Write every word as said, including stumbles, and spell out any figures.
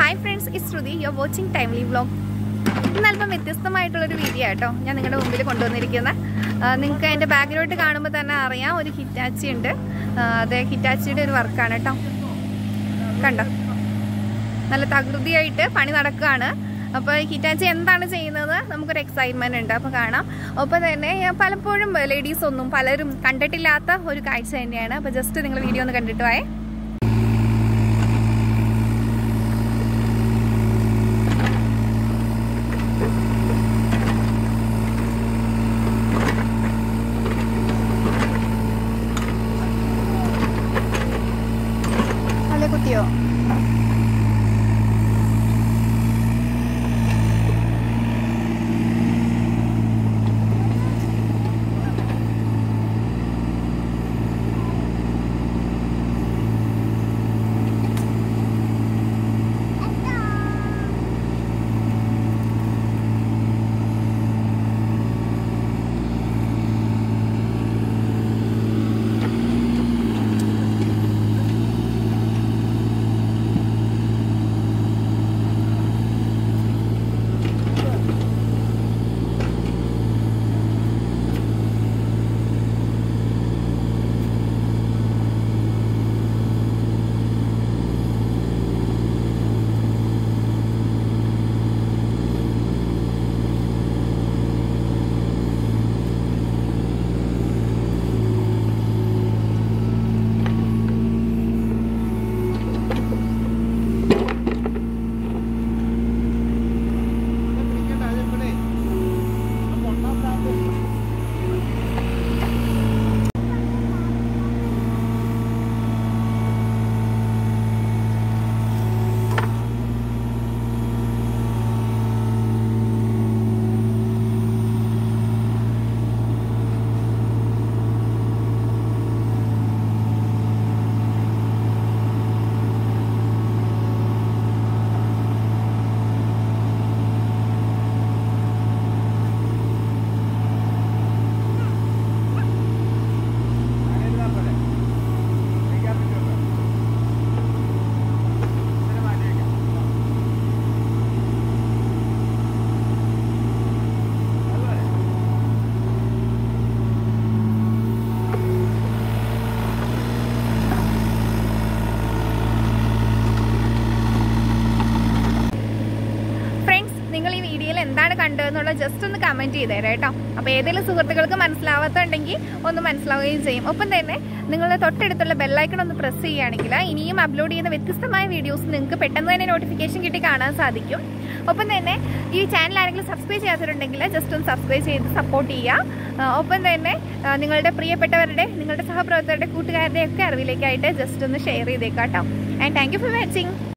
Hi friends, it's Shruti. You're watching Timely Vlog. ഇന്നൽപ്പം വ്യത്യസ്തമായിട്ടുള്ളൊരു video ആട്ടോ ഞാൻ നിങ്ങളുടെ മുമ്പിൽ കൊണ്ടുവന്നിരിക്കുന്നത്. നിങ്ങൾക്ക് എൻ്റെ ബാക്ക്ഗ്രൗണ്ട് കാണുമ്പോൾ തന്നെ അറിയാം ഒരു ഹിറ്റാച്ചി ഉണ്ട്. അതെ, ഹിറ്റാച്ചിയുടെ ഒരു വർക്കാണ് കേട്ടോ. കണ്ടോ, നല്ല തകൃതിയായിട്ട് പണി നടക്കുകയാണ്. അപ്പോൾ ഹിറ്റാച്ചി എന്താണ് ചെയ്യുന്നത് നമുക്കൊരു എക്സൈറ്റ്മെൻറ്റ് ഉണ്ട്. അപ്പോൾ കാണാം. ഒപ്പം തന്നെ പലപ്പോഴും ലേഡീസ് ഒന്നും പലരും കണ്ടിട്ടില്ലാത്ത ഒരു കാഴ്ച തന്നെയാണ്. അപ്പോൾ ജസ്റ്റ് നിങ്ങൾ വീഡിയോ ഒന്ന് കണ്ടിട്ട് പോയേ. കുത്തിയോ? എന്താണ് കണ്ടതെന്നുള്ള ജസ്റ്റ് ഒന്ന് കമൻറ്റ് ചെയ്തേരാം കേട്ടോ. അപ്പോൾ ഏതെങ്കിലും സുഹൃത്തുക്കൾക്ക് മനസ്സിലാവാത്തുണ്ടെങ്കിൽ ഒന്ന് മനസ്സിലാവുകയും ചെയ്യും. ഒപ്പം തന്നെ നിങ്ങളുടെ തൊട്ടടുത്തുള്ള ബെല്ലൈക്കൺ ഒന്ന് പ്രസ് ചെയ്യുകയാണെങ്കിൽ ഇനിയും അപ്ലോഡ് ചെയ്യുന്ന വ്യത്യസ്തമായ വീഡിയോസ് നിങ്ങൾക്ക് പെട്ടെന്ന് തന്നെ നോട്ടിഫിക്കേഷൻ കിട്ടി കാണാൻ സാധിക്കും. ഒപ്പം തന്നെ ഈ ചാനൽ ആരെങ്കിലും സബ്സ്ക്രൈബ് ചെയ്യാത്തിട്ടുണ്ടെങ്കിൽ ജസ്റ്റ് ഒന്ന് സബ്സ്ക്രൈബ് ചെയ്ത് സപ്പോർട്ട് ചെയ്യുക. ഒപ്പം തന്നെ നിങ്ങളുടെ പ്രിയപ്പെട്ടവരുടെ, നിങ്ങളുടെ സഹപ്രവർത്തകരുടെ, കൂട്ടുകാരുടെ ഒക്കെ അറിവിലേക്കായിട്ട് ജസ്റ്റ് ഒന്ന് ഷെയർ ചെയ്തേക്കാം കേട്ടോ. And thank you for watching.